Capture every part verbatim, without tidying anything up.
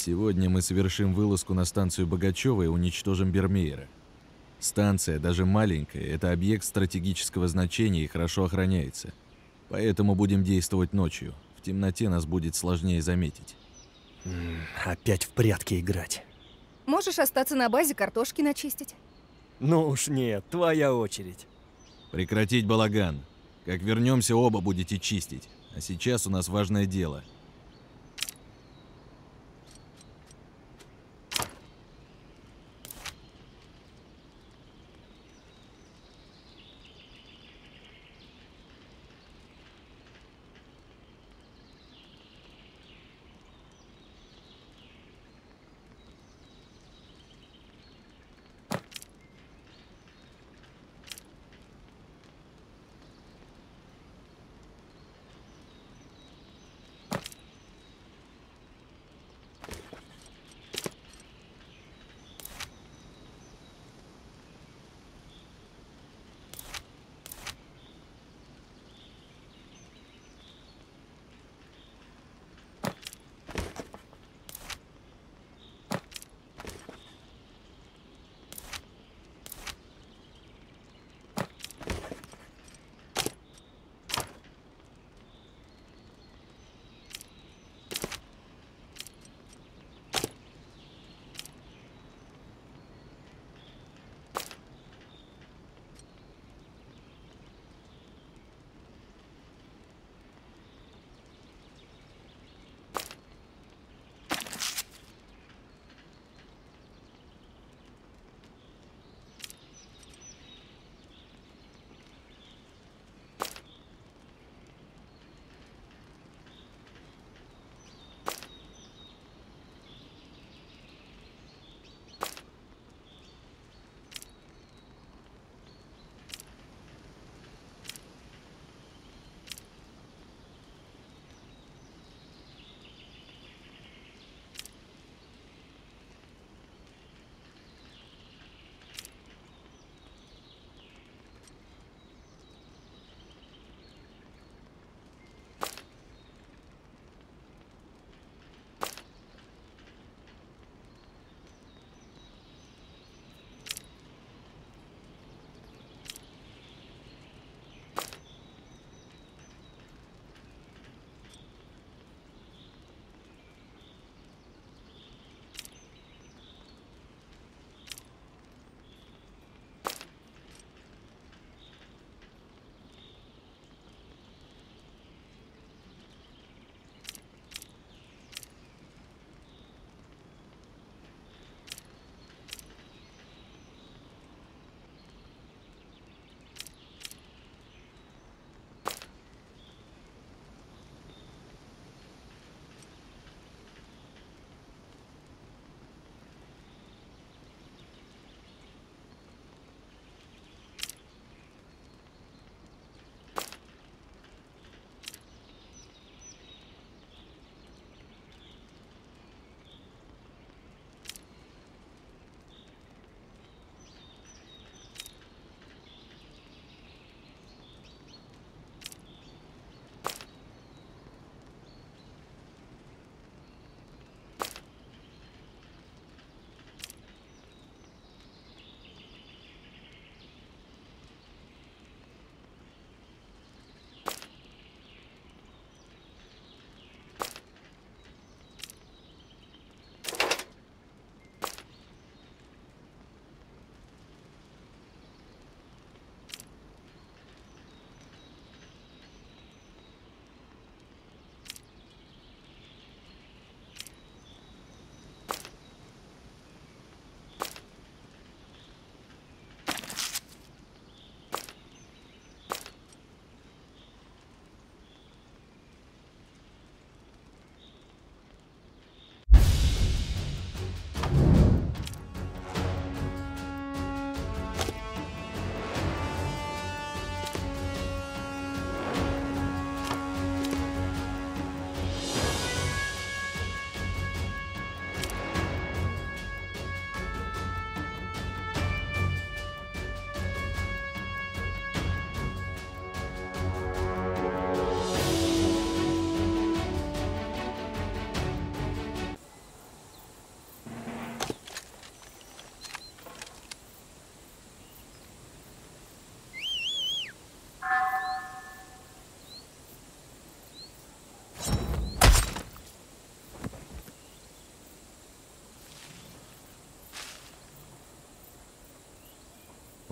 Сегодня мы совершим вылазку на станцию Богачева и уничтожим Бермеера. Станция, даже маленькая, это объект стратегического значения и хорошо охраняется. Поэтому будем действовать ночью. В темноте нас будет сложнее заметить. М-м, опять в прятки играть. Можешь остаться на базе, картошки начистить. Ну уж нет, твоя очередь. Прекратить балаган. Как вернемся, оба будете чистить. А сейчас у нас важное дело.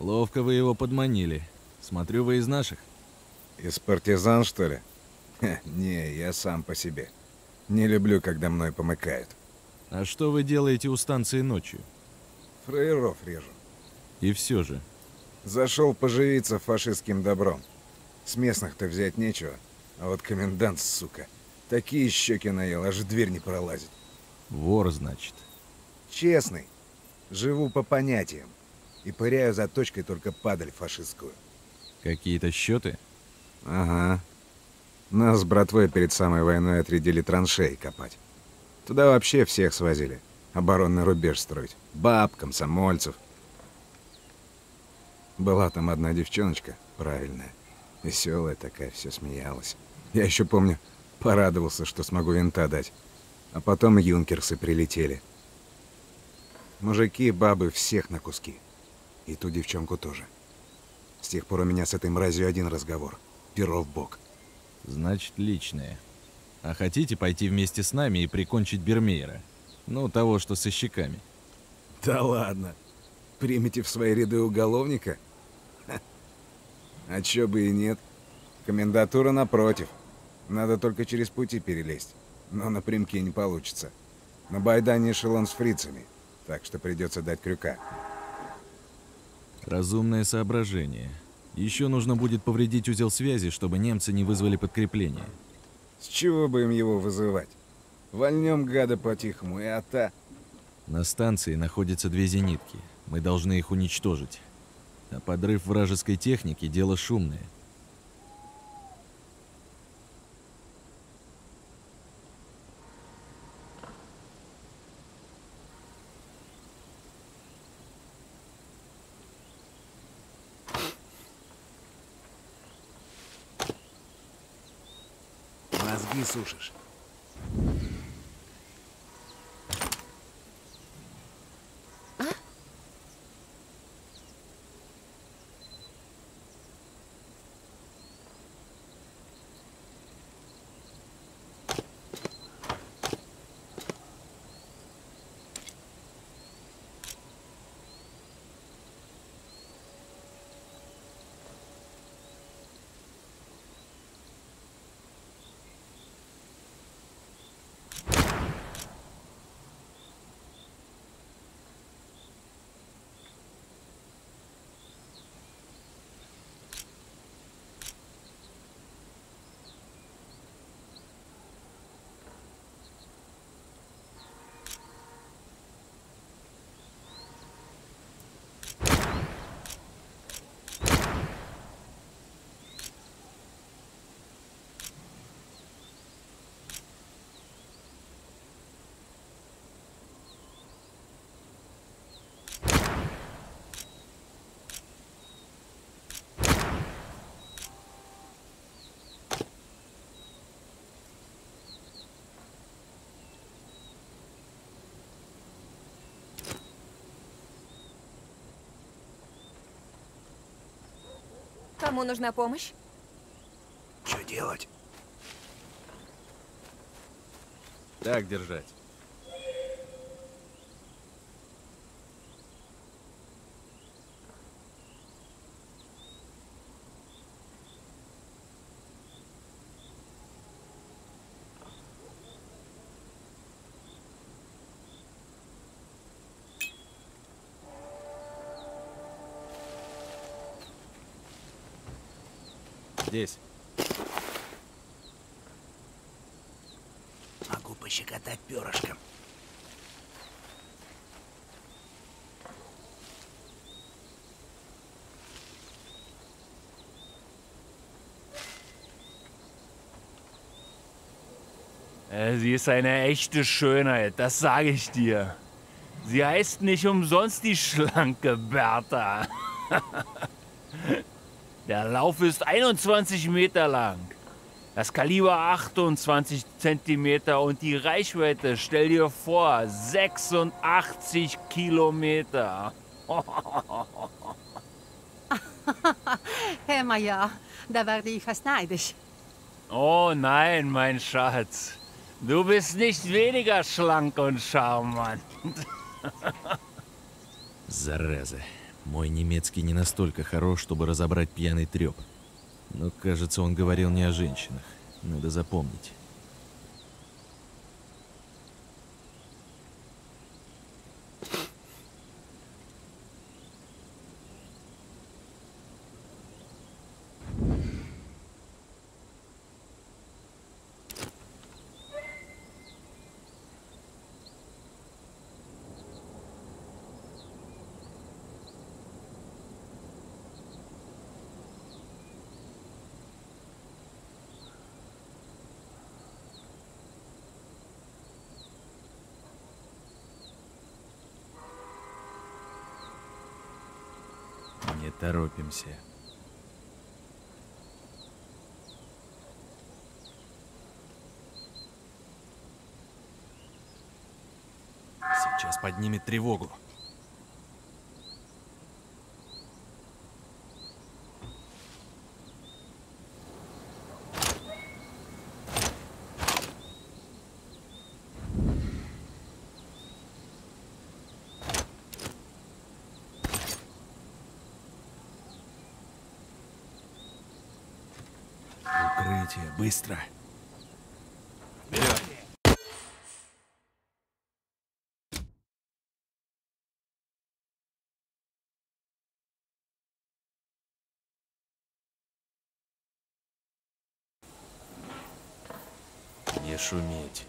Ловко вы его подманили. Смотрю, вы из наших. Из партизан, что ли? Ха, не, я сам по себе. Не люблю, когда мной помыкают. А что вы делаете у станции ночью? Фраеров режу. И все же. Зашел поживиться фашистским добром. С местных-то взять нечего. А вот комендант, сука, такие щеки наел, аж дверь не пролазит. Вор, значит. Честный. Живу по понятиям. И пыряю за точкой только падаль фашистскую. Какие-то счеты? Ага. Нас с братвой перед самой войной отрядили траншеи копать. Туда вообще всех свозили. Оборонный рубеж строить. Баб, комсомольцев. Была там одна девчоночка, правильная. Веселая такая, все смеялась. Я еще помню, порадовался, что смогу винта дать. А потом юнкерсы прилетели. Мужики, бабы, всех на куски. И ту девчонку тоже. С тех пор у меня с этой мразью один разговор. Перо в бок. Значит, личное. А хотите пойти вместе с нами и прикончить Бермеера? Ну, того, что со щеками. Да ладно. Примете в свои ряды уголовника? Ха. А чё бы и нет. Комендатура напротив. Надо только через пути перелезть. Но напрямки не получится. На Байдане эшелон с фрицами. Так что придется дать крюка. Разумное соображение. Еще нужно будет повредить узел связи, чтобы немцы не вызвали подкрепление. С чего бы им его вызывать? Вольнем гада по-тихому, и ата... На станции находятся две зенитки. Мы должны их уничтожить. А подрыв вражеской техники – дело шумное. Мозги сушишь. Кому нужна помощь? Что делать? Так держать. Здесь. Могу пощекотать перышком. Sie ist eine echte Schönheit, das sage ich dir. Sie heißt nicht umsonst die schlanke Bertha. Der Lauf ist einundzwanzig Meter lang. Das Kaliber achtundzwanzig Zentimeter und die Reichweite, stell dir vor, sechsundachtzig Kilometer. Hör mal, ja, da werde ich fast neidisch. Oh nein, mein Schatz. Du bist nicht weniger schlank und charmant. Зараза. Мой немецкий не настолько хорош, чтобы разобрать пьяный трёп. Но, кажется, он говорил не о женщинах. Надо запомнить. Не торопимся. Сейчас поднимет тревогу. Укрытие, быстро. Вперед! Не шуметь.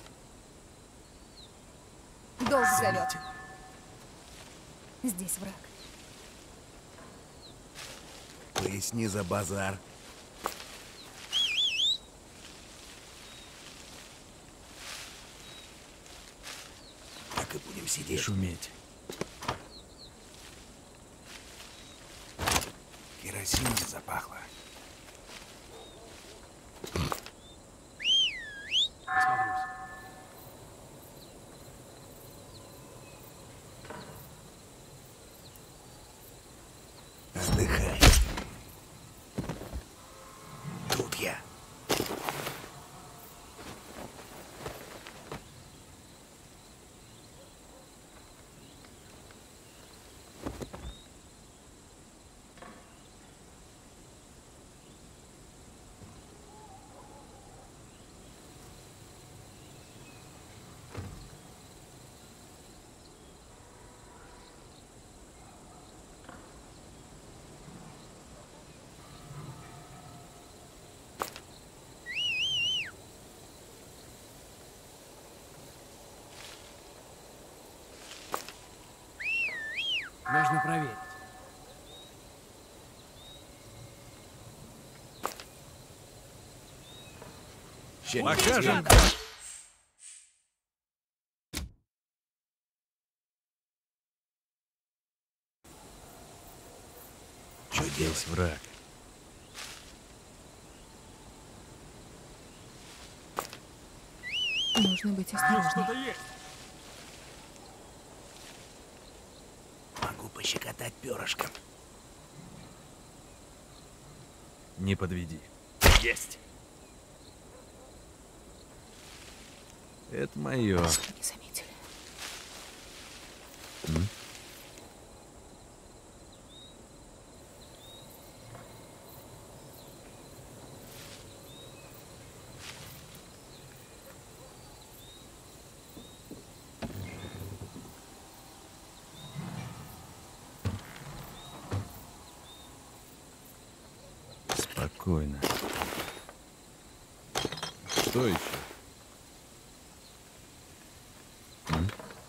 Долг зовет. Здесь враг. Поясни за базар. Так и будем Не сидеть. шуметь. Керосином запахло. Отдыхай. Тут я. Нужно проверить. Покажем. Что Здесь делать? враг. Нужно быть осторожней. есть. Могу пощекотать перышком. Не подведи. Есть. Это мое. Не заметили. М? Спокойно. Что еще? М?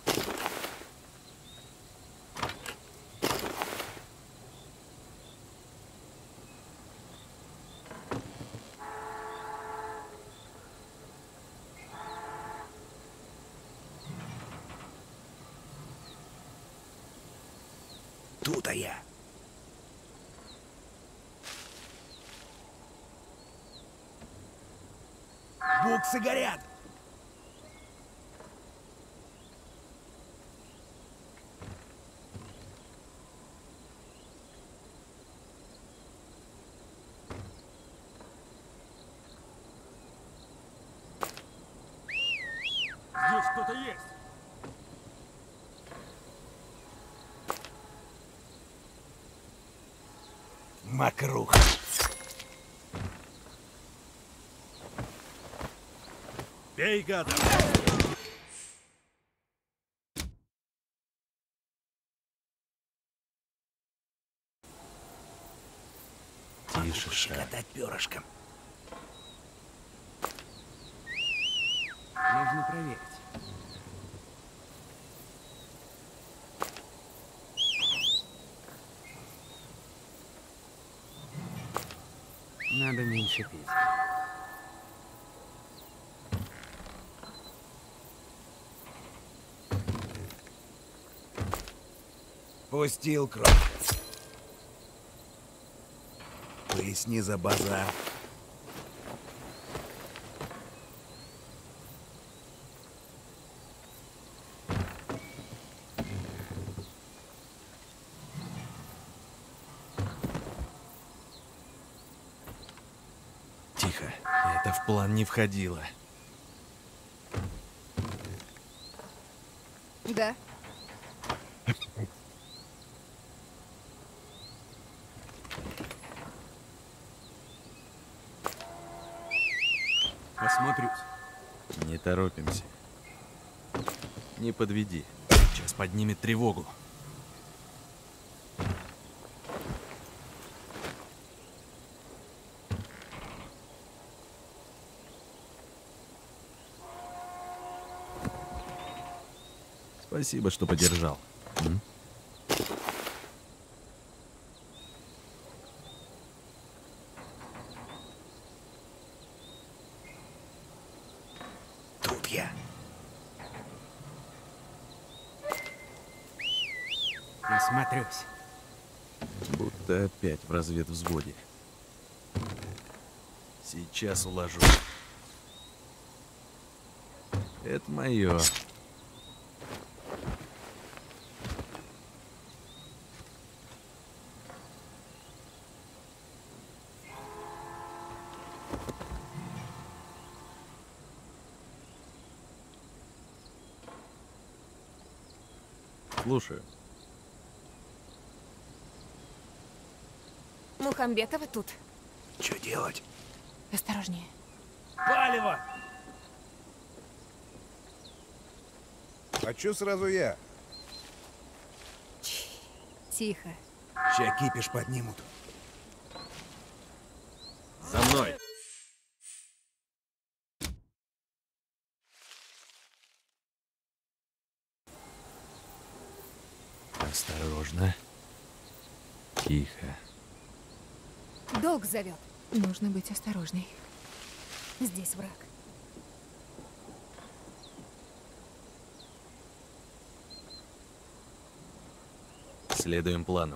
Тут-то я. Буксы горят. Здесь кто-то есть. Мокруха. Бей, гада! Тише, Ша. Пощекотать перышком. Нужно проверить. Надо меньше пить. Пустил кровь. Поясни за базар. Тихо. Это в план не входило. Да. Осмотрюсь. Не торопимся. Не подведи. Сейчас поднимет тревогу. Спасибо, что поддержал. М? Тут я. Осмотрюсь. Будто опять в разведвзводе. Сейчас уложу. Это мое. Слушаю. Мухамбетова тут. Что делать? Осторожнее. Палево! А чё сразу я? Тихо. Ща кипиш поднимут. За мной! Осторожно. Тихо. Долг зовет. Нужно быть осторожной. Здесь враг. Следуем плану.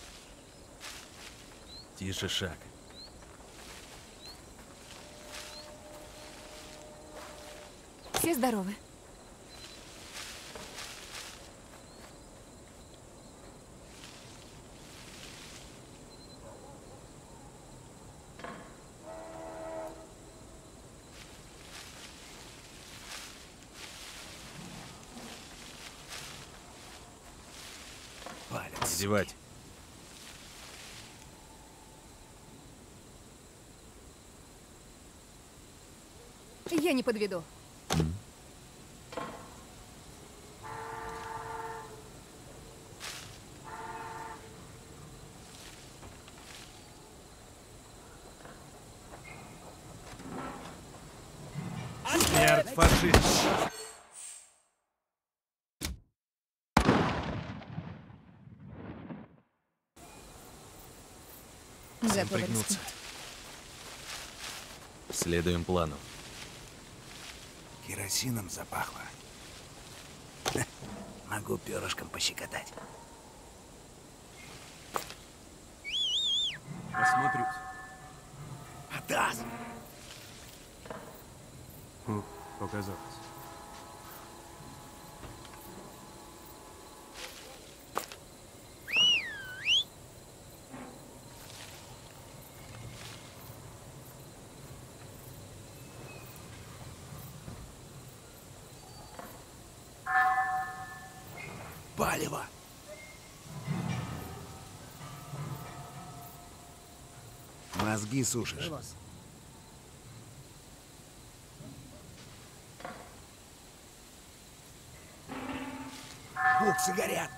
Тише шаг. Все здоровы. Палец. Зевать. Я не подведу. Смерть фашист! Всем Готовы пригнуться. рискнуть. Следуем плану. Керосином запахло. Ха, могу перышком пощекотать. Осмотрюсь. Атас! Фу, показалось. Палево! Мозги сушишь. Буксы горят.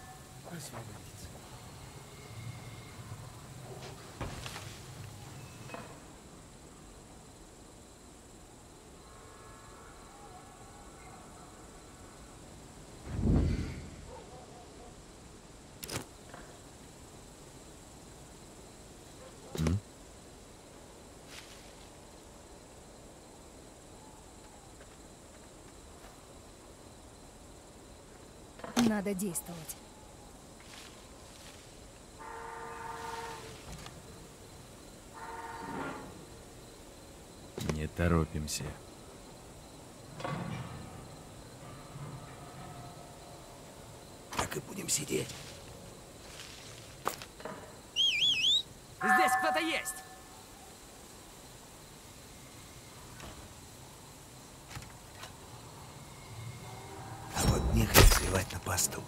Надо действовать. Не торопимся. Так и будем сидеть. Здесь кто-то есть! А вот нехрен сливать на посту.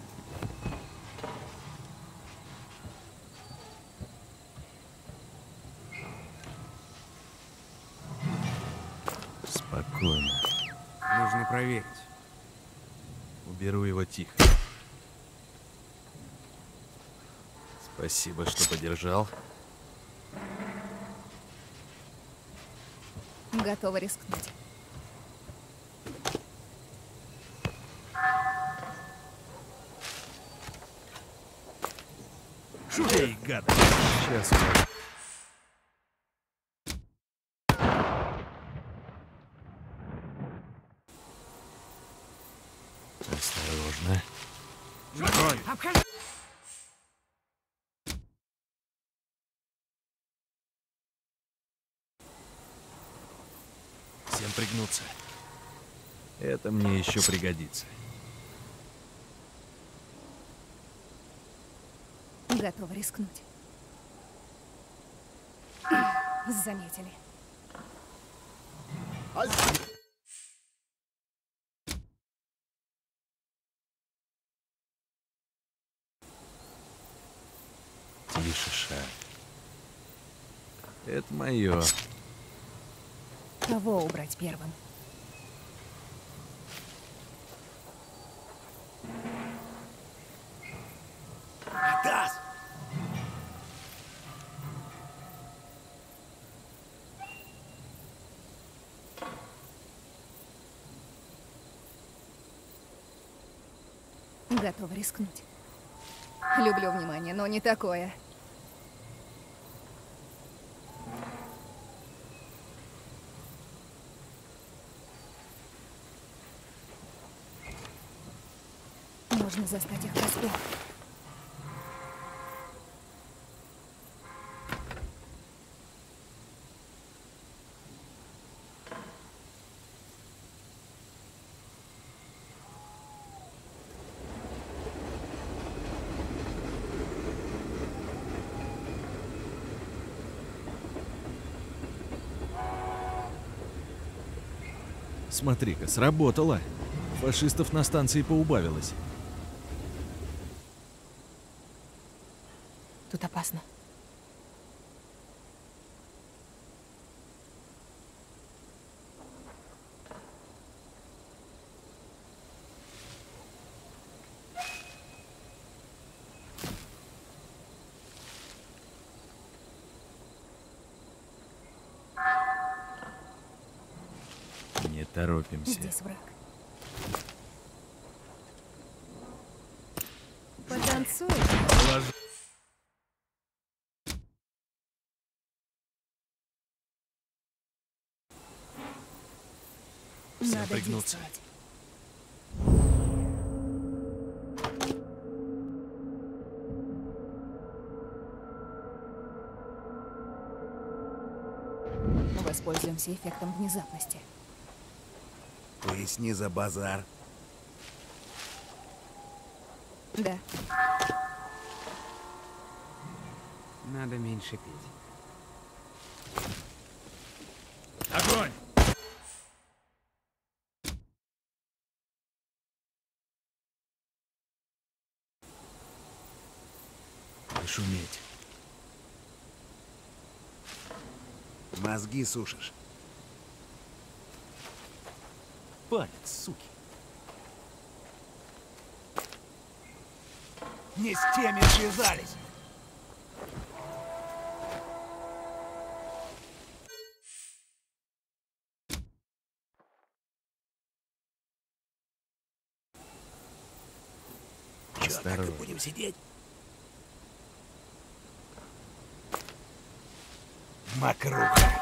Спокойно. Нужно проверить. Уберу его тихо. Спасибо, что поддержал. Готова рискнуть. Эй, гад! Сейчас. Осторожно. Огонь! Всем пригнуться. Это мне еще пригодится. Готова рискнуть. Заметили. Тише, Ша. Это мое. Кого убрать первым? Атас! Готова рискнуть. Люблю внимание, но не такое. Можно застать их врасплох. Смотри-ка, сработало. Фашистов на станции поубавилось. Тут опасно. Не торопимся. Здесь враг. Потанцуй. Всем Надо пригнуться. действовать. Воспользуемся эффектом внезапности. Поясни за базар. Да. Надо меньше пить. Огонь! Не шуметь. Мозги сушишь. Палец, суки. Не с теми связались. Чё, так и Осторожно. будем сидеть? Мокруха.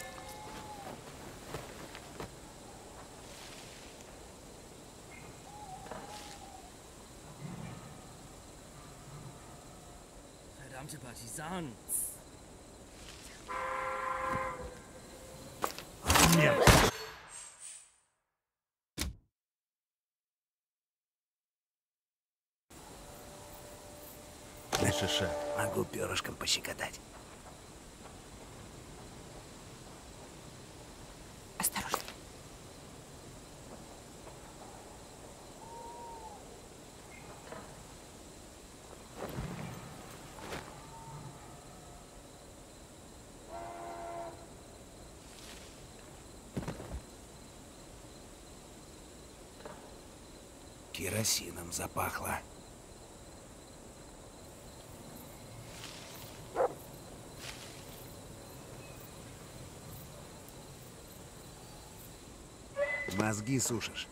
Verdammte Partisans. Дальше шаг. Могу перышком пощекотать. Осторожно. Керосином запахло. Мозги сушишь.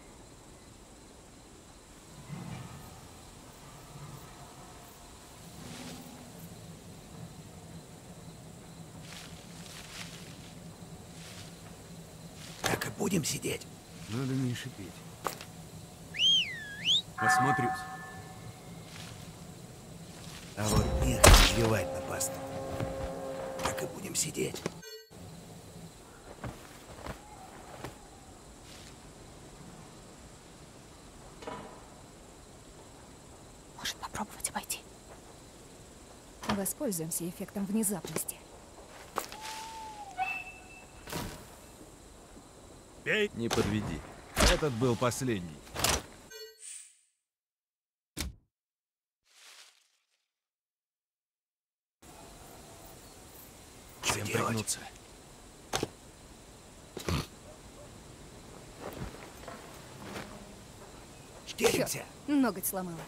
Так и будем сидеть. Надо меньше пить. Посмотрюсь. А вот нехер плевать на пасту. Так и будем сидеть. Может попробовать обойти. Воспользуемся эффектом внезапности. Не подведи. Этот был последний. Что Всем делать? пригнуться. Шкеримся. Ноготь сломала.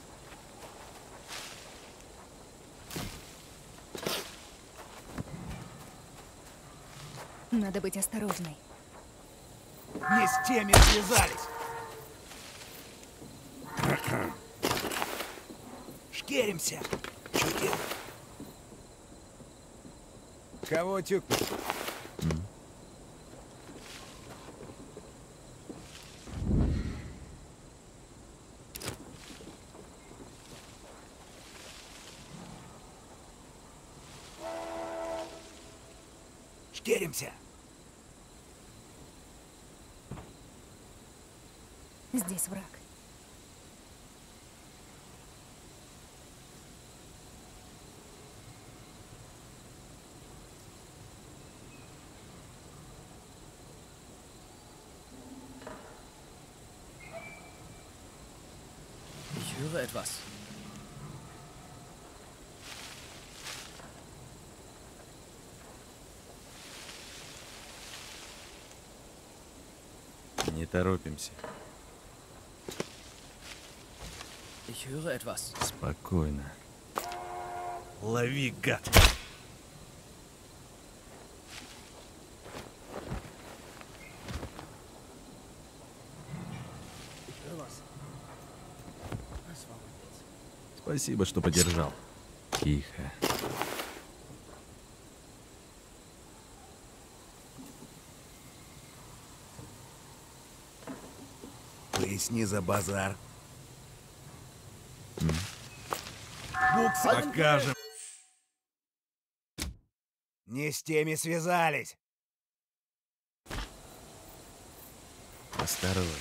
Надо быть осторожной. Не с теми связались. Шкеримся. Что делать? Кого тюкнуть? Шкеримся. Здесь враг. Ich höre etwas. Не торопимся. Ich höre etwas. Спокойно. Лови, гад! Ich höre was. Das war mein Witz. Спасибо, что поддержал. Тихо. Поясни за базар. Покажем. Не с теми связались. Осторожно.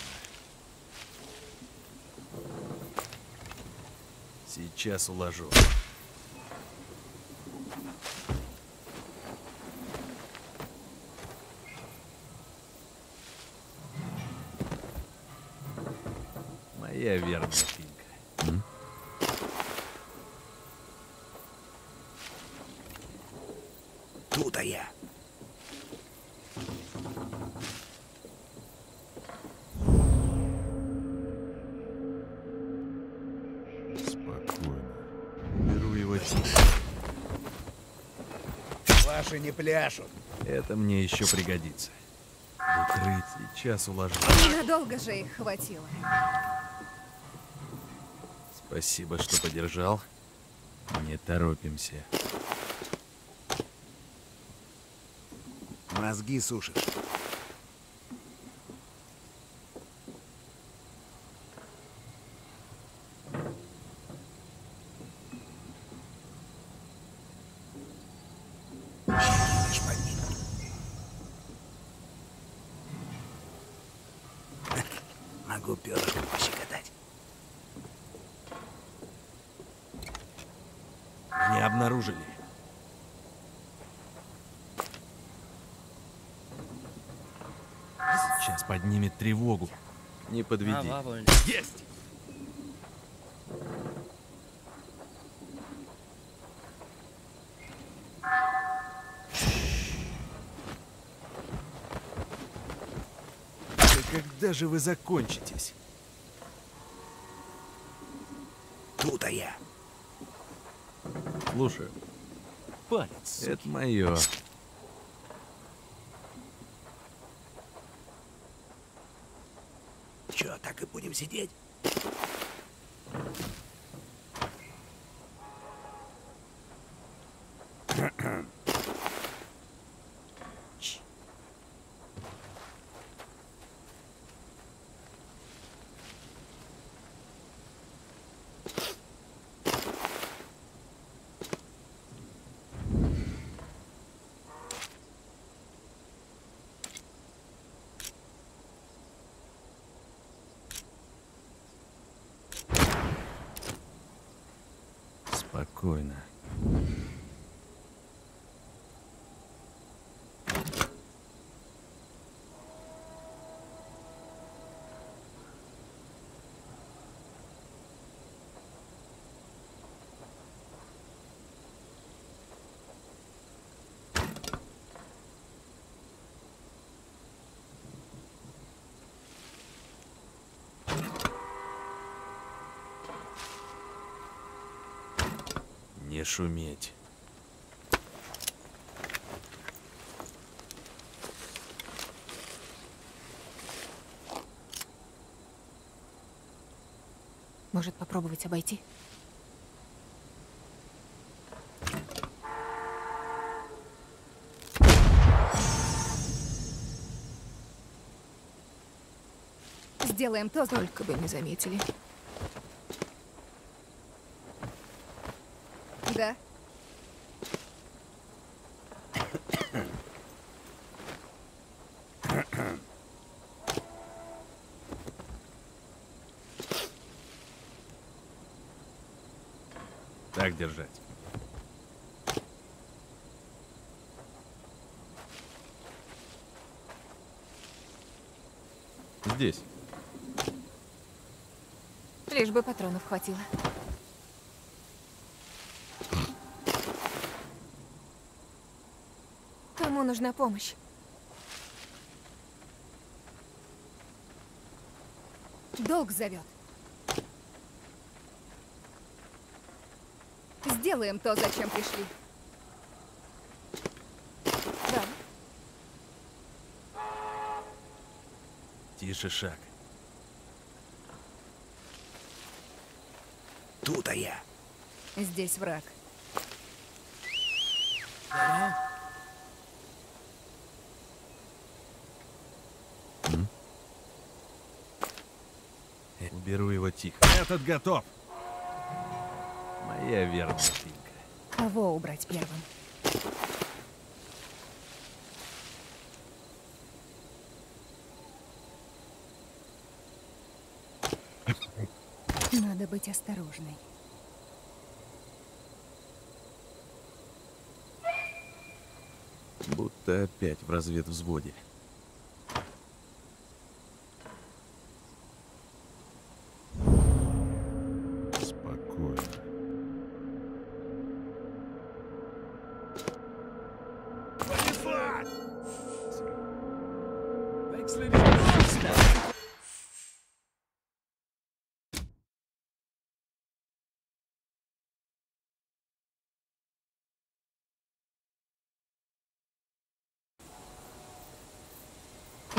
Сейчас уложу. Моя верная финка. Тут-то я. Ваши не пляшут. Это мне еще пригодится. Укрыть, сейчас уложу. Ненадолго же их хватило. Спасибо, что подержал. Не торопимся. Мозги сушишь. Видишь под ним? Могу перышком пощекотать. Не обнаружили. Сейчас поднимет тревогу. Не подведи. Есть! Да когда же вы закончитесь? Тут-то я. Слушаю. Палец. Это мое. Чё, так и будем сидеть? Спокойно. Не шуметь. Может, попробовать обойти? Сделаем то, только бы не заметили. Да. Так держать. Здесь. Лишь бы патронов хватило. Кому нужна помощь? Долг зовет. Сделаем то, зачем пришли. Да. Тише шаг. Тут-то я. Здесь враг. Уберу его тихо. Этот готов. Моя верная финка. Кого убрать первым? Надо быть осторожной. Будто опять в разведвзводе.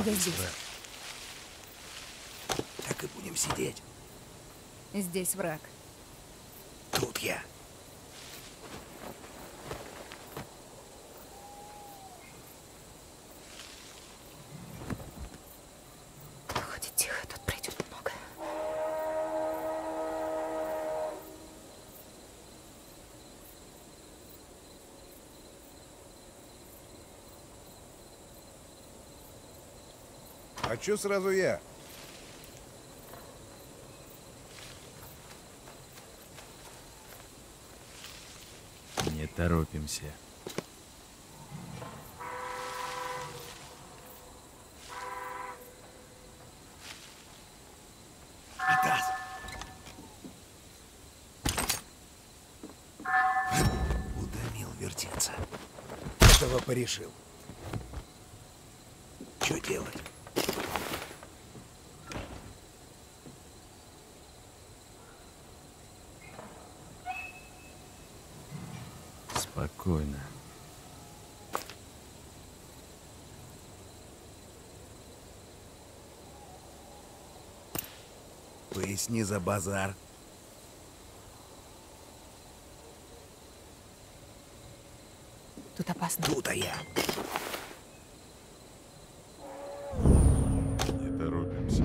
Я здесь. Так и будем сидеть. Здесь враг. Тут я. Будет тихо, тут пройдет много. А чё сразу я? Не торопимся. Атас! Удавил вертеться. Этого порешил. Что делать? Спокойно. Поясни за базар. Тут опасно. Тут-то я. Не торопимся.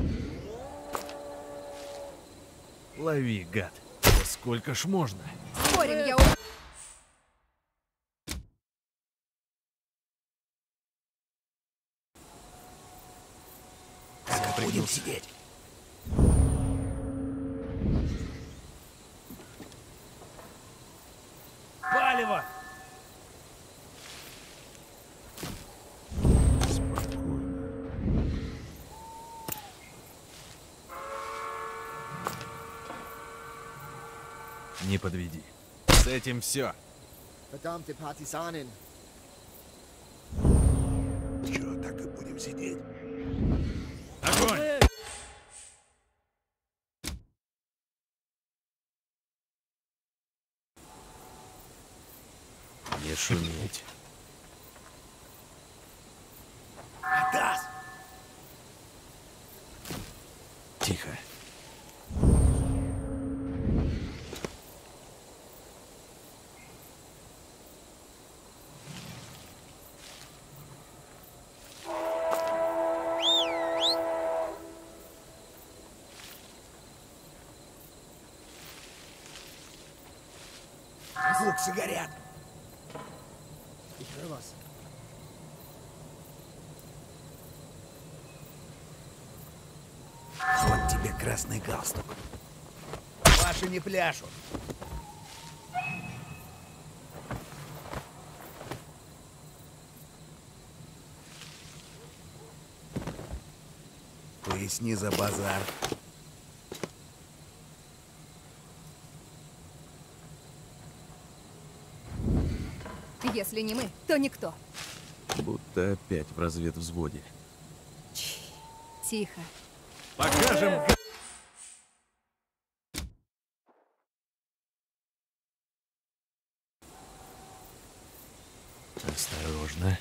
Лови, гад. Да сколько ж можно? Спорим, я у... Так и будем сидеть. Палево! Спокойно. Не подведи. С этим все. Verdammte Partisanen. Чё, так и будем сидеть? Огонь! Не шуметь. Атас! Тихо. Буксы горят. Ich höre was. Вот тебе красный галстук. Ваши не пляшут. Поясни за базар. Если не мы, то никто. Будто опять в разведвзводе. Тихо. Покажем! Осторожно.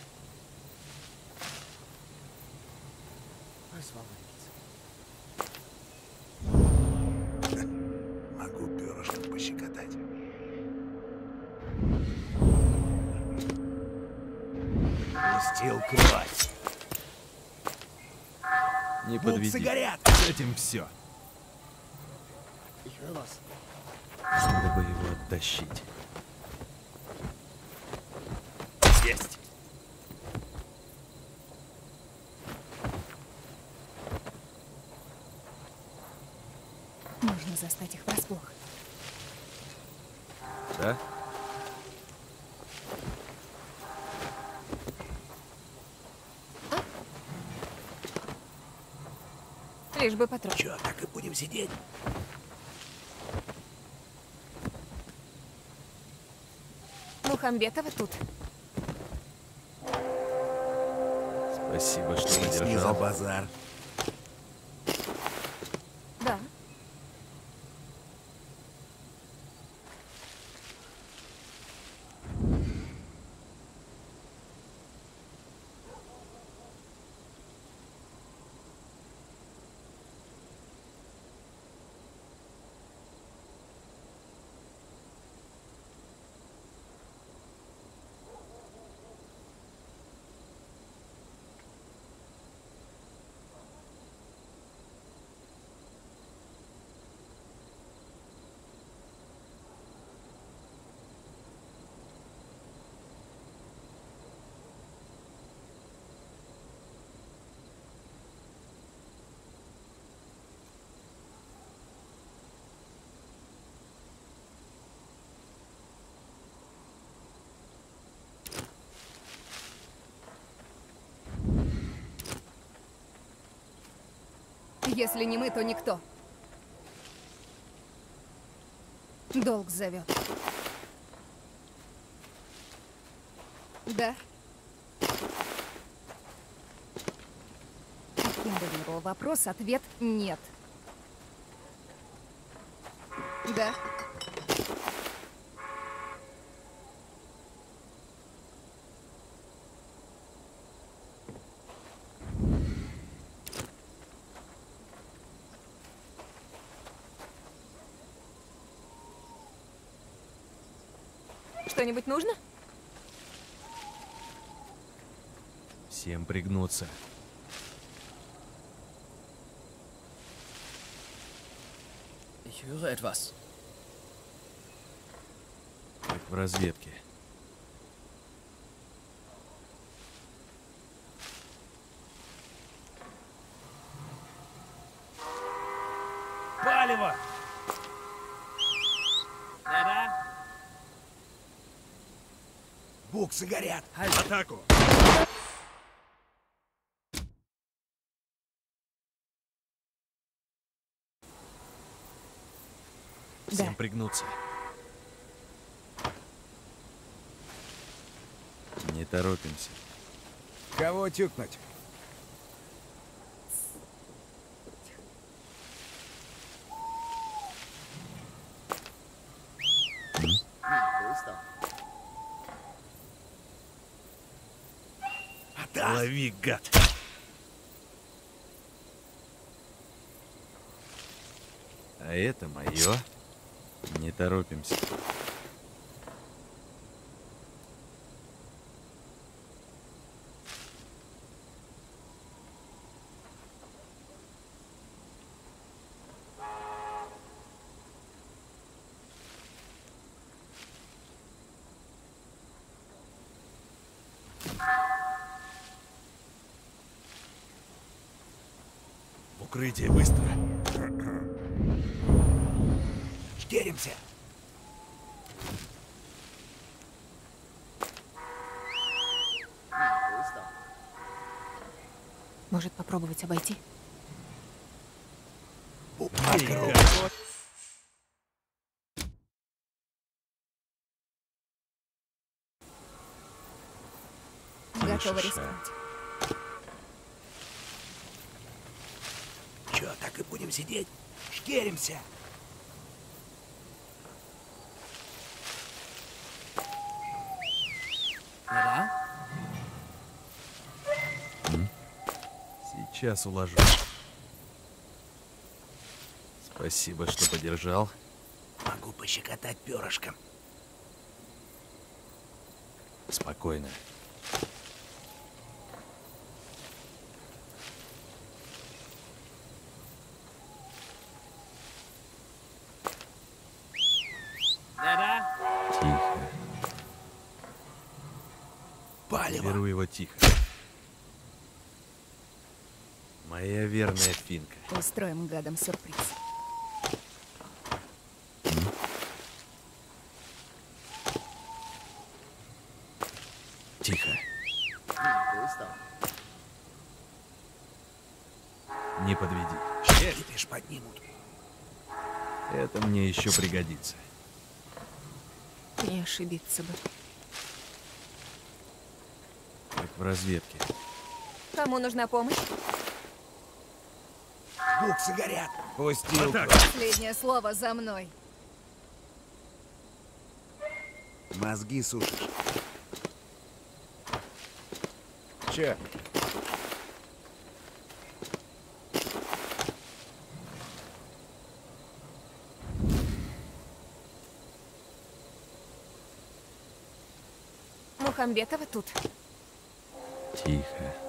Das war nichts. Могу перышком пощекотать. Пустил кровать. Не Буксы подведи. горят. С этим все. Ich höre was. Надо бы его оттащить. Есть! Нужно застать их врасплох. Да? Лишь бы патрон. Чё, так и будем сидеть? Мухамбетова тут. Спасибо, что Поясни за задержал. базар. Да. Если не мы, то никто. Долг зовет. Да? Каким бы ни был вопрос, ответ нет. Да? Что-нибудь нужно? Всем пригнуться. Ich höre etwas. Как в разведке. Палево! Да-да. Буксы горят. Атаку! Всем Да. пригнуться. Не торопимся. Кого тюкнуть? Лови, гад! А это мое. Не торопимся. В укрытие, быстро! Шкеримся. Может, попробовать обойти? Буквально. Готова Тише, рискнуть. Чё, так и будем сидеть? Шкеримся. Да-да. Сейчас уложу. Спасибо, что подержал. Могу пощекотать перышком. Спокойно. Да-да. Тихо. Палево. Беру его тихо. Моя верная финка. Устроим гадам сюрприз. Тихо. Не подведи. Кипиш поднимут. Это мне еще пригодится. Не ошибиться бы. Как в разведке. Кому нужна помощь? Буксы горят. Пустил. Последнее слово за мной. Мозги сушишь. Че? Мухамбетова тут. Тихо.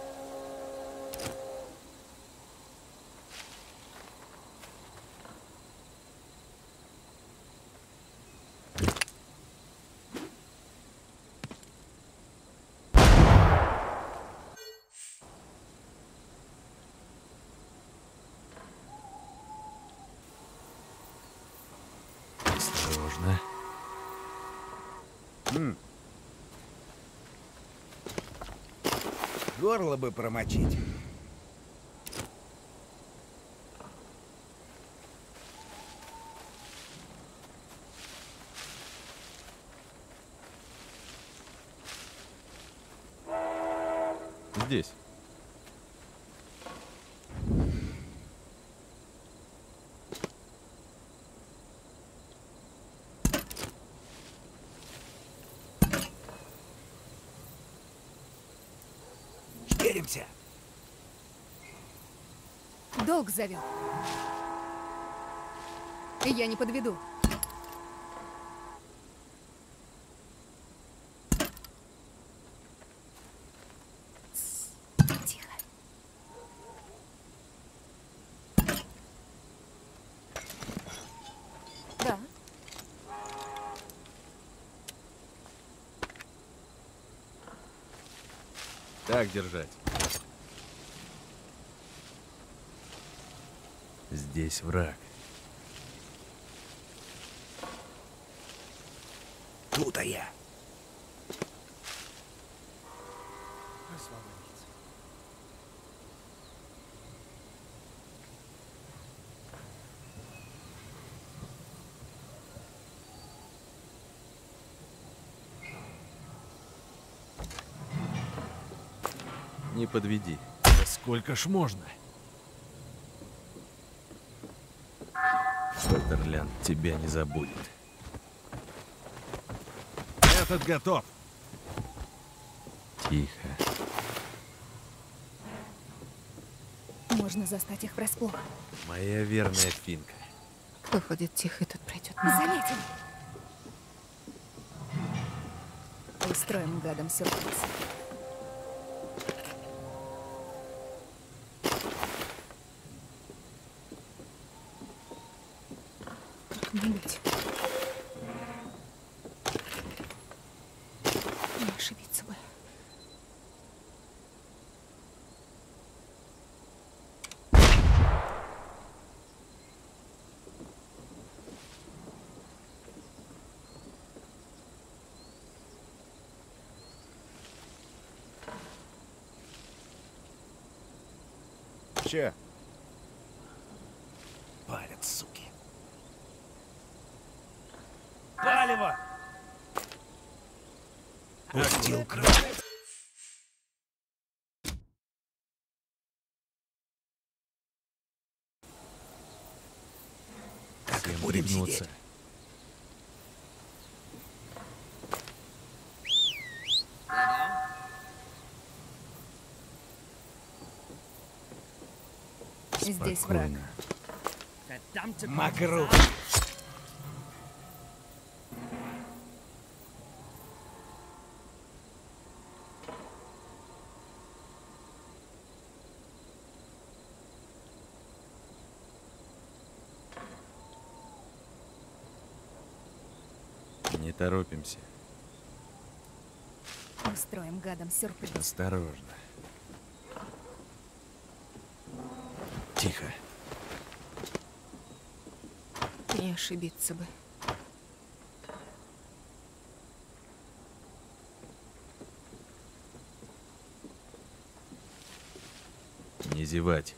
Осторожно. М. Горло бы промочить. здесь. Шпиримся. Долг зовет. Я не подведу. Тихо. Да. Так держать. Здесь враг. Тут, а я. Освободиться. Не подведи. Да сколько ж можно? Суттерлянд тебя не забудет. Этот готов. Тихо. Можно застать их врасплох. Моя верная финка. Кто ходит тихо, тот пройдет мимо. Заметим. Устроим гадом сюрприз. Как-нибудь. Не ошибиться бы. Че? Палят, суки. Палево! Пустил кровь. Так и Всем будем пригнуться. сидеть. Здесь враг. Спокойно. Макрух. Не торопимся. Устроим гадом сюрприз. Осторожно. Тихо. Не ошибиться бы. Не зевать.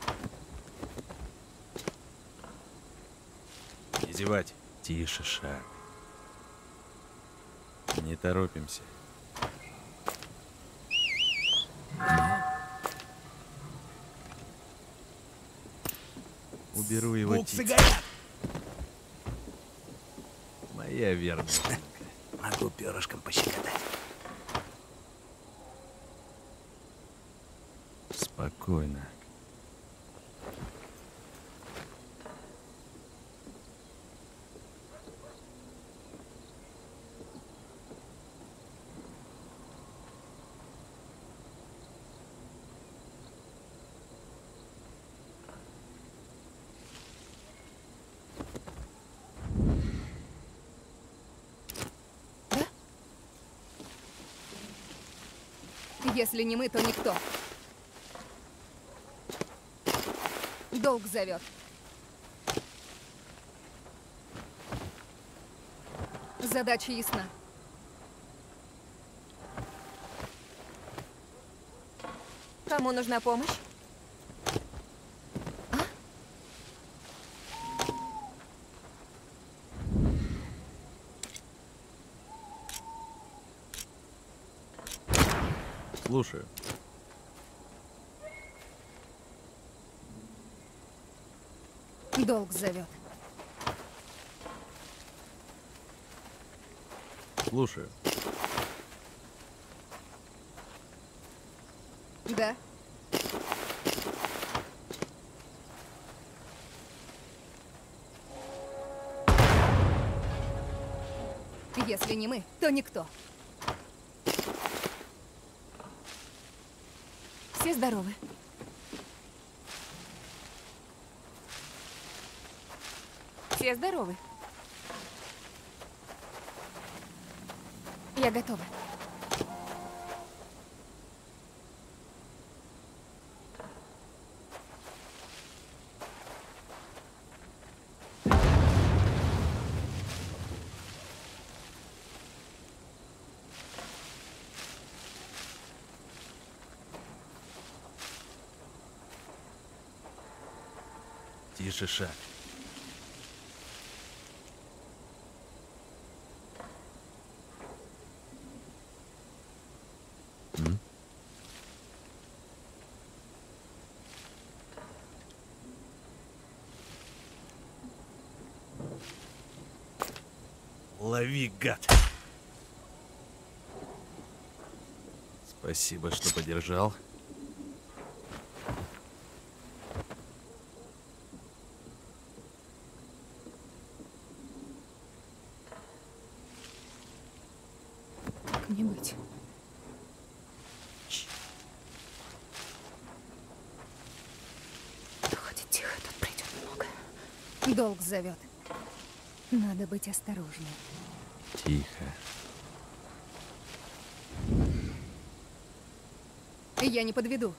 Не зевать. Тише шаг. Не торопимся. Уберу его Буксы тип. горят. Моя верная финка. Могу перышком пощекотать. Спокойно. Если не мы, то никто. Долг зовет. Задача ясна. Кому нужна помощь? Слушаю. Долг зовет. Слушаю. Да. Если не мы, то никто. Все здоровы? Все здоровы? Я готова. Тише шаг. М? Лови, гад. Спасибо, что поддержал. Как мне быть? Ходит тихо, тут придет много. Долг зовет. Надо быть осторожнее. Тихо. Я не подведу.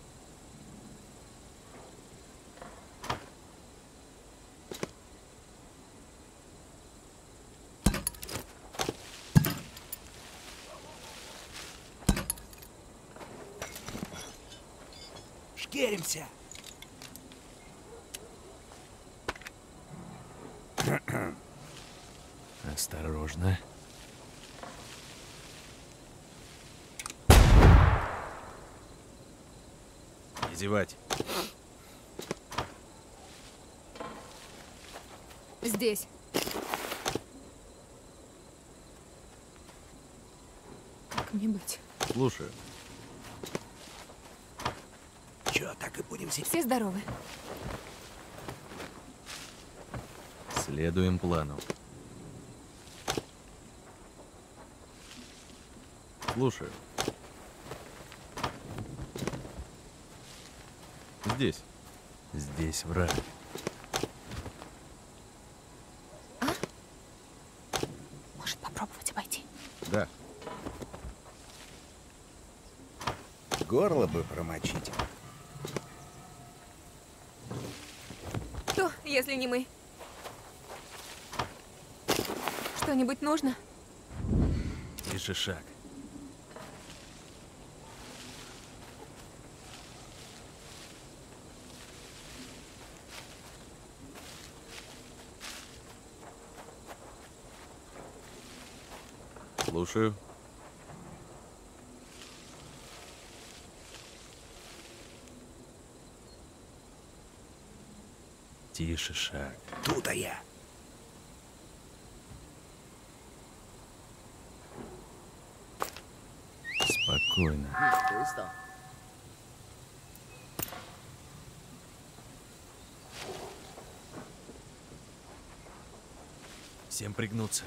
Шкеримся. Осторожно. Не зевать. Здесь. Как мне быть? Слушаю. Чё, так и будем сидеть? Все здоровы? Следуем плану. Слушаю. Здесь. Здесь враг. Может, попробовать обойти? Да. Горло бы промочить. Кто, если не мы? Что-нибудь нужно? Тише шаг. Слушаю. Тише шаг. Тут-то я. Спокойно. Всем пригнуться.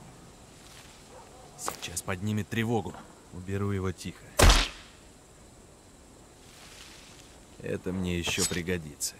Сейчас поднимет тревогу. Уберу его тихо. Это мне еще пригодится.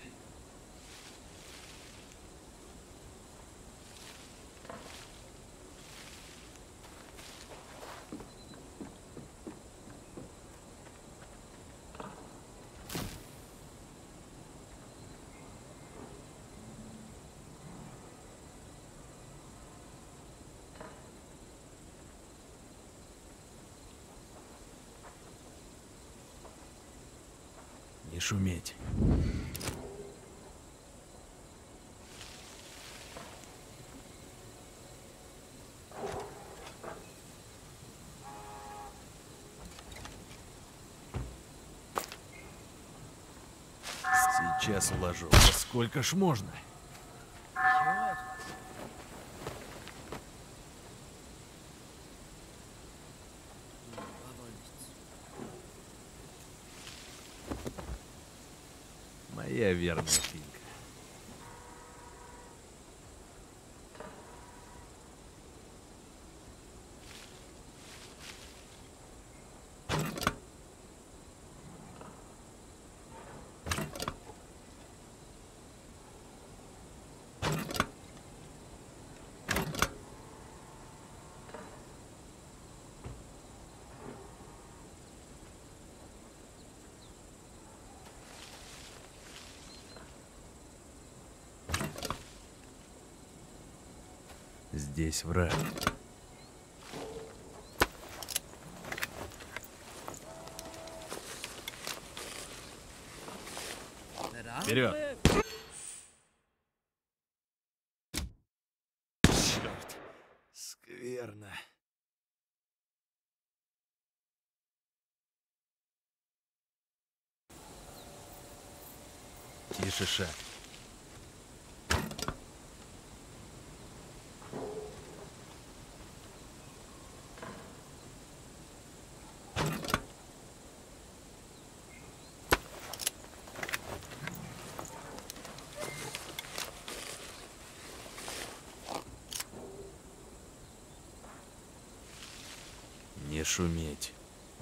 Не шуметь. Сейчас уложу. Сколько ж можно? Какая верная финка. Здесь враг. Вперед! Черт! Скверно. Тише шаг. Не шуметь.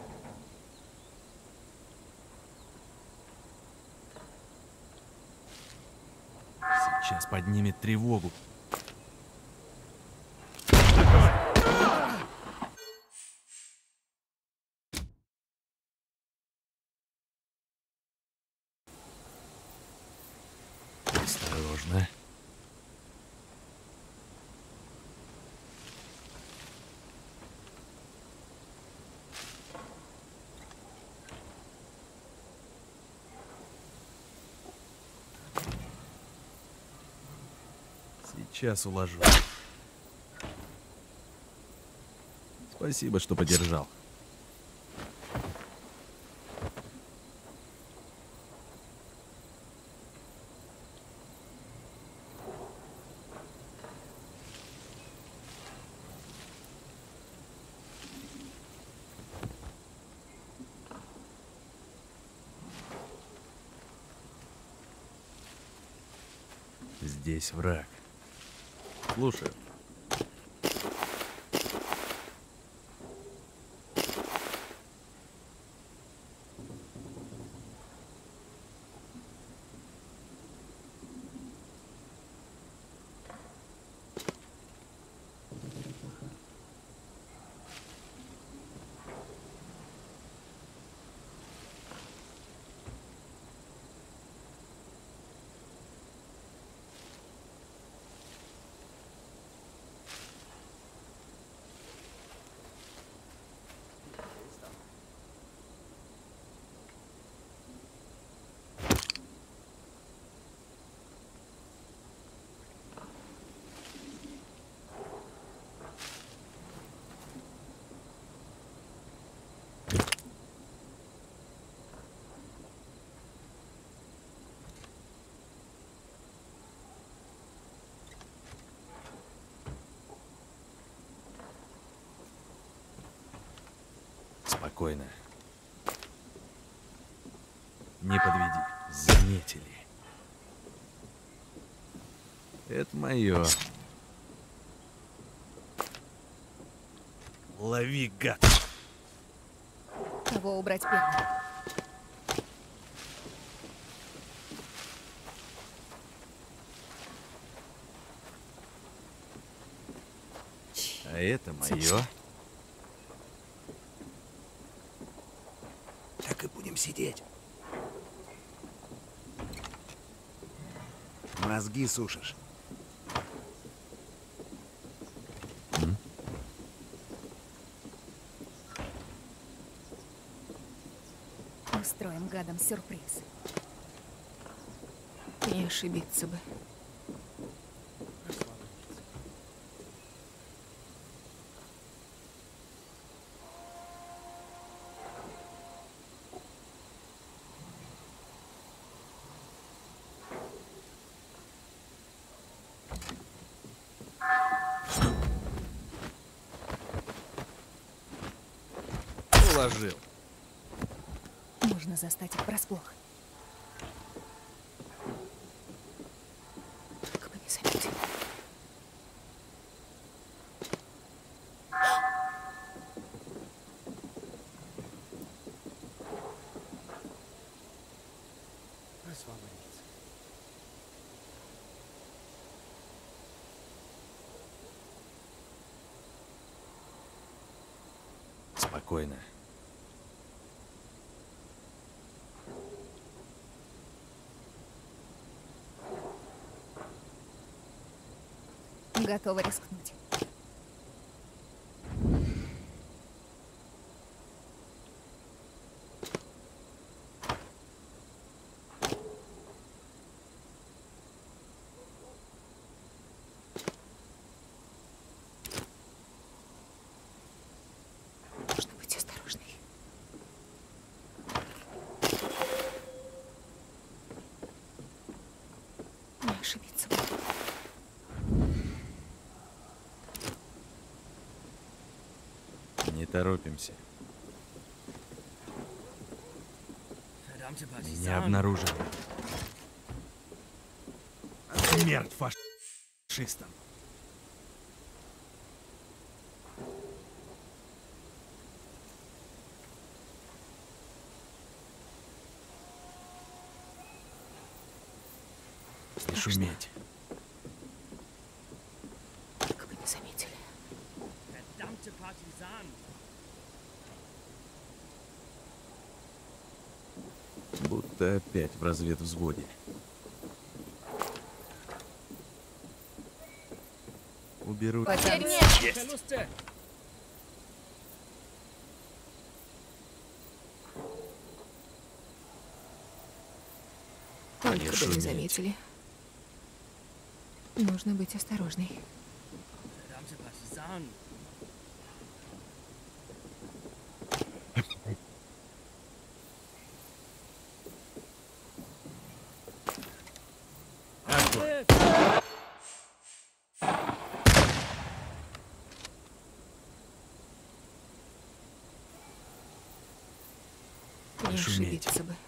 Сейчас поднимет тревогу. Осторожно. Сейчас уложу. Спасибо, что поддержал. Здесь враг. Слушаю. Спокойно. Не подведи. Заметили. Это мое. Лови, гад. Кого убрать первым? А это мое. Так и будем сидеть. Мозги сушишь. М? Устроим гадам сюрприз. Не ошибиться бы. Уложил. Можно застать их врасплох. Спокойно. Готова рискнуть. Нужно быть осторожной. Не ошибиться. Не торопимся. Verdammte Меня Partisanen. обнаружили. Смерть фашистам. Не шуметь. Только бы не заметили. Verdammte Partisanen. Будто опять в разведвзводе. Уберу. Потерь нет. Verluste. Только бы шуметь. не заметили. Нужно быть осторожной. Verdammte Partisanen. Не шуметь. ошибиться бы.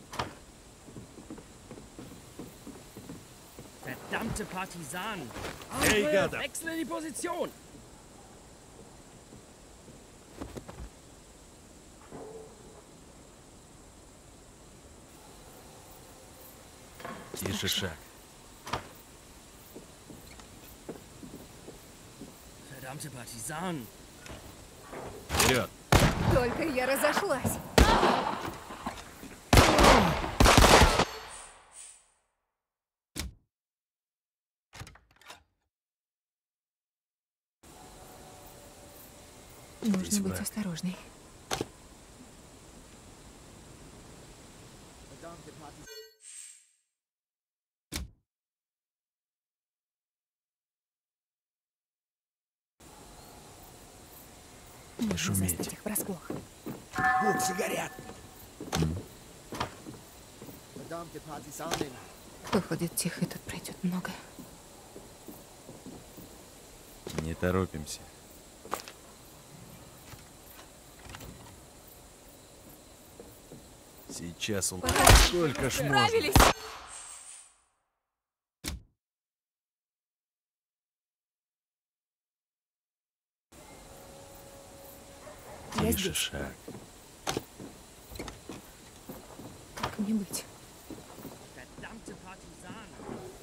Verdammte Partisanen. Эй, гадов! Wechsle die Position. Тише шаг. Verdammte Partisanen. Вперед! Только я разошлась. Нужно Здесь быть враг. осторожной. Нужно шуметь. застать их врасплох. Буксы горят. Verdammte Partisanen. Кто ходит тихо, тут пройдет много. Не торопимся. Сейчас он... Сколько ж можно? Справились! Я Тише здесь. шаг. Как мне быть? Verdammte Partisanen.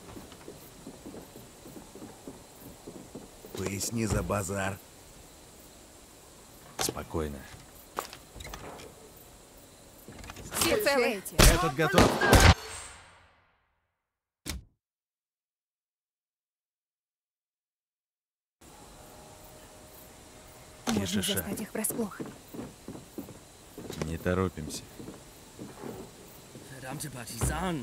Поясни за базар. Спокойно. Все целы. Этот готов. Можно Тише шаг. застать их врасплох. Не торопимся. Verdammte Partisanen.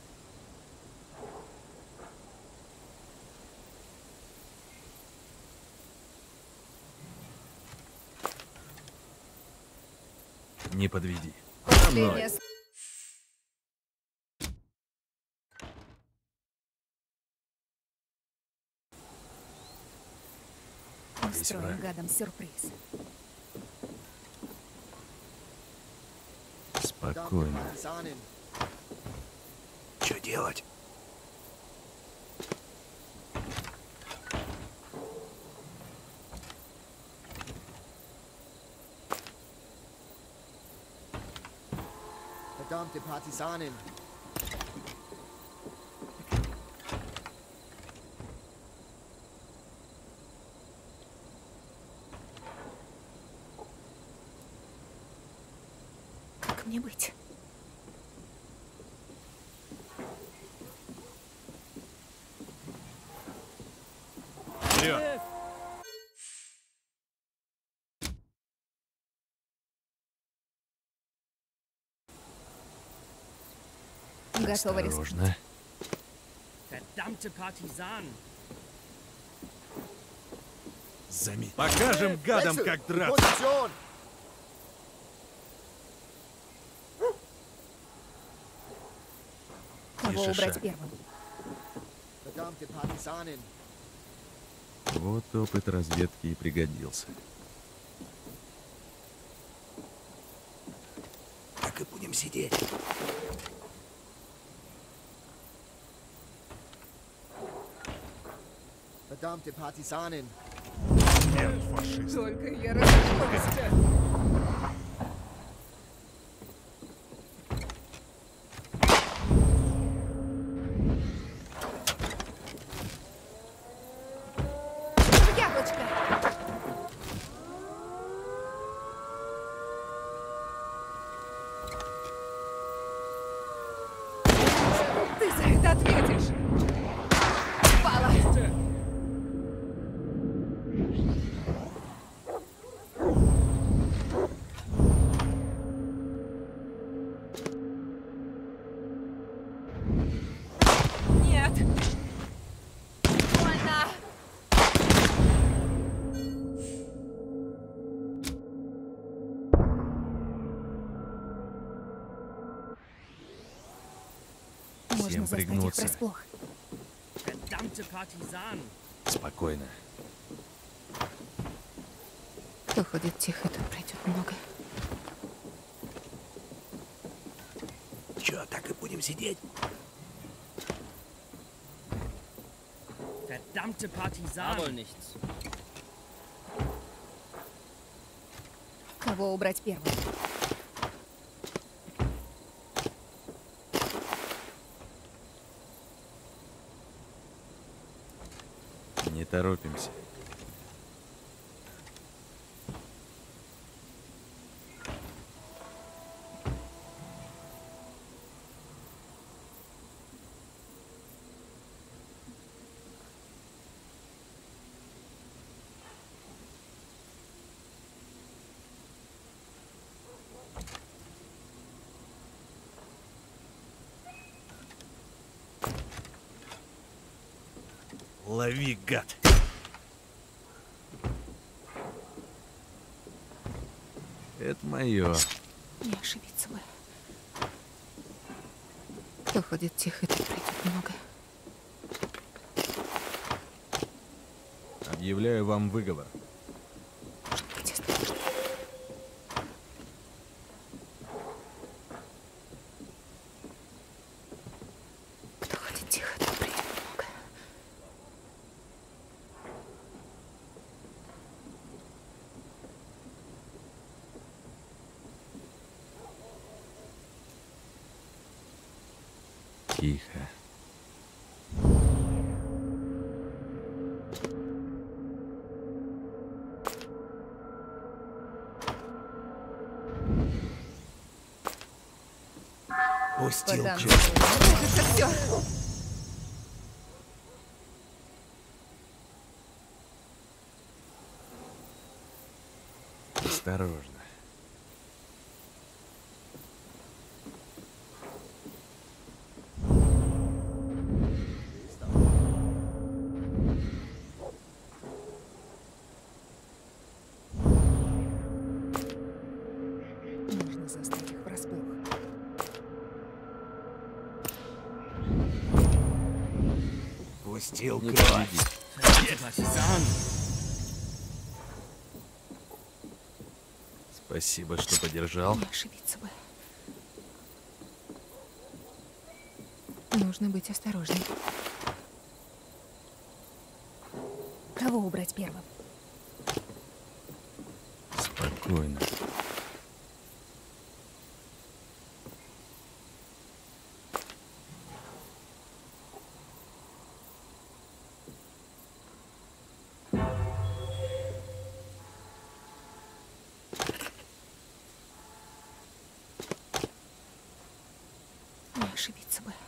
Не подведи. Последняя с- Здесь Устроим враг. гадам сюрприз. Спокойно. Что делать? Verdammte Partisanen. мне быть? Вперед! Готова рискнуть. Осторожно. Verdammte Partisanen! Заметь. Покажем гадам, как драться. Position! Кого Тише убрать шаг. первым? Verdammte Partisanen! Вот опыт разведки и пригодился. Так и будем сидеть. Verdammte Partisanen! Смерть фашистам. Только я разошелся. Яблочко! Ты за это ответишь. Пала! Нет. Больно! Можно Всем застать их пригнуться. врасплох. Verdammte Partisanen! Спокойно. Кто ходит тихо, тот пройдет много. Чё, так и будем сидеть? Verdammte Partisanen! Wohl nichts. Кого убрать первым? Не торопимся. Лови, гад. Это мое. Не ошибиться бы. Кто ходит тихо, тот пройдет много. Объявляю вам выговор. Быть осторожней. Кто ходит тихо, тот пройдет много. Тихо. Пустил Подам. чё. Это все. Осторожно. Можно застать их врасплох. Пустил Не кровь. поведи. Verdammte Partisanen! Спасибо, что поддержал. Не ошибиться бы. Нужно быть осторожней. Кого убрать первым? Спокойно. ошибиться бы.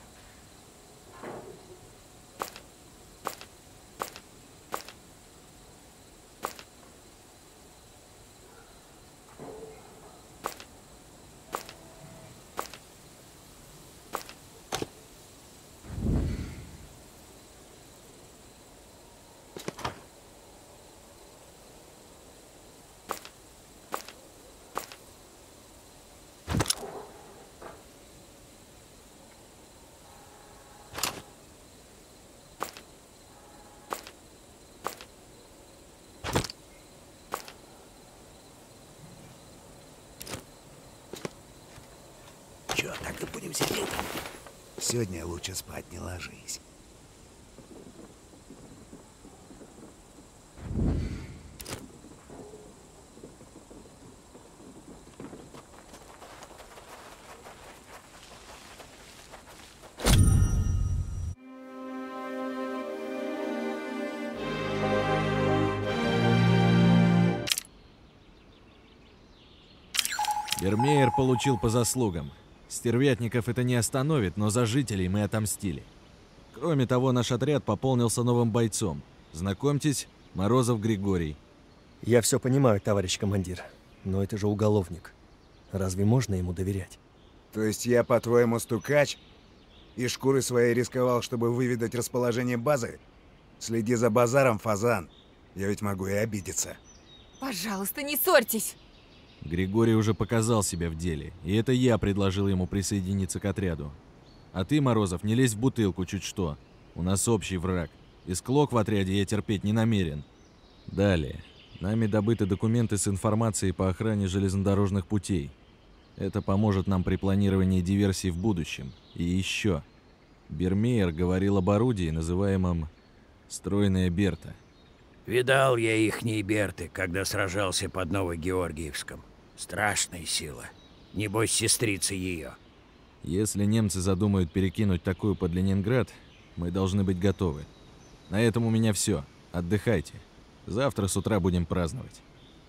Чё, так и будем сидеть? Сегодня лучше спать не ложись. Бермеер получил по заслугам. Стервятников это не остановит, но за жителей мы отомстили. Кроме того, наш отряд пополнился новым бойцом. Знакомьтесь, Морозов Григорий. Я все понимаю, товарищ командир, но это же уголовник. Разве можно ему доверять? То есть я, по-твоему, стукач? И шкуры своей рисковал, чтобы выведать расположение базы? Следи за базаром, Фазан. Я ведь могу и обидеться. Пожалуйста, не ссорьтесь. Григорий уже показал себя в деле, и это я предложил ему присоединиться к отряду. А ты, Морозов, не лезь в бутылку чуть что. У нас общий враг. И склок в отряде я терпеть не намерен. Далее. Нами добыты документы с информацией по охране железнодорожных путей. Это поможет нам при планировании диверсий в будущем. И еще. Бермеер говорил об орудии, называемом «стройная Берта». Видал я ихние Берты, когда сражался под Новогеоргиевском. Страшная сила. Небось, сестрица ее. Если немцы задумают перекинуть такую под Ленинград, мы должны быть готовы. На этом у меня все. Отдыхайте. Завтра с утра будем праздновать.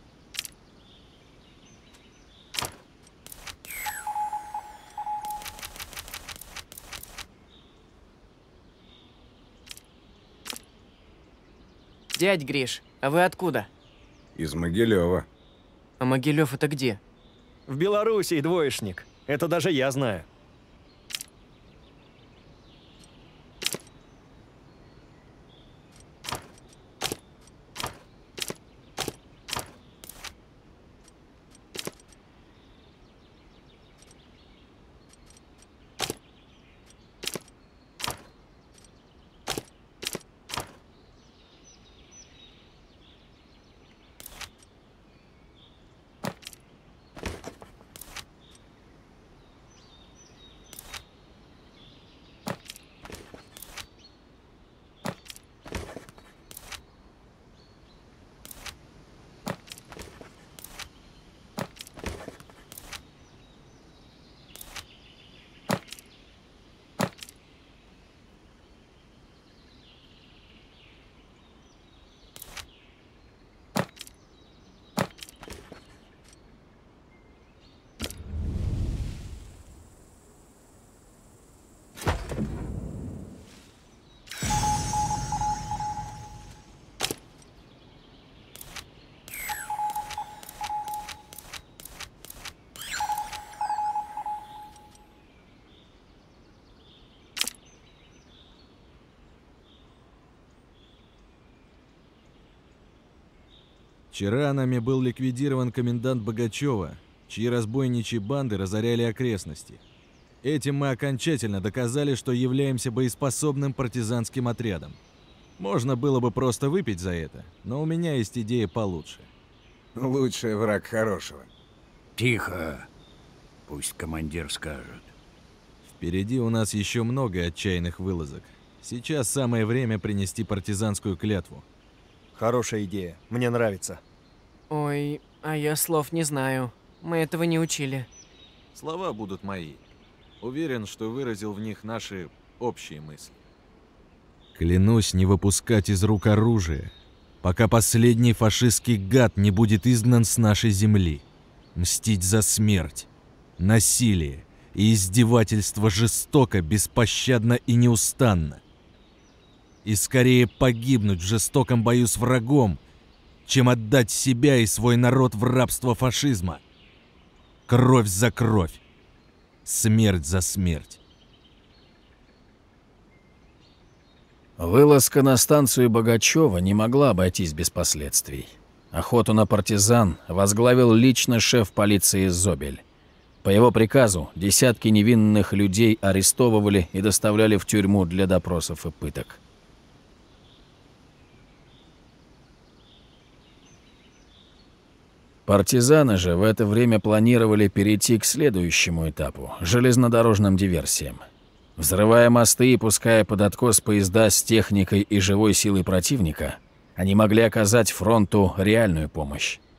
Дядь Гриш, а вы откуда? Из Могилева. А Могилев это где? В Белоруссии, двоечник. Это даже я знаю. Вчера нами был ликвидирован комендант Богачева, чьи разбойничьи банды разоряли окрестности. Этим мы окончательно доказали, что являемся боеспособным партизанским отрядом. Можно было бы просто выпить за это, но у меня есть идея получше. Лучший враг хорошего. Тихо. Пусть командир скажет. Впереди у нас еще много отчаянных вылазок. Сейчас самое время принести партизанскую клятву. Хорошая идея. Мне нравится. Ой, а я слов не знаю. Мы этого не учили. Слова будут мои. Уверен, что выразил в них наши общие мысли. Клянусь не выпускать из рук оружие, пока последний фашистский гад не будет изгнан с нашей земли. Мстить за смерть, насилие, И издевательство жестоко, беспощадно и неустанно. И скорее погибнуть в жестоком бою с врагом, чем отдать себя и свой народ в рабство фашизма. Кровь за кровь. Смерть за смерть. Вылазка на станцию Богачева не могла обойтись без последствий. Охоту на партизан возглавил лично шеф полиции Зобель. По его приказу десятки невинных людей арестовывали и доставляли в тюрьму для допросов и пыток. Партизаны же в это время планировали перейти к следующему этапу – железнодорожным диверсиям. Взрывая мосты и пуская под откос поезда с техникой и живой силой противника, они могли оказать фронту реальную помощь.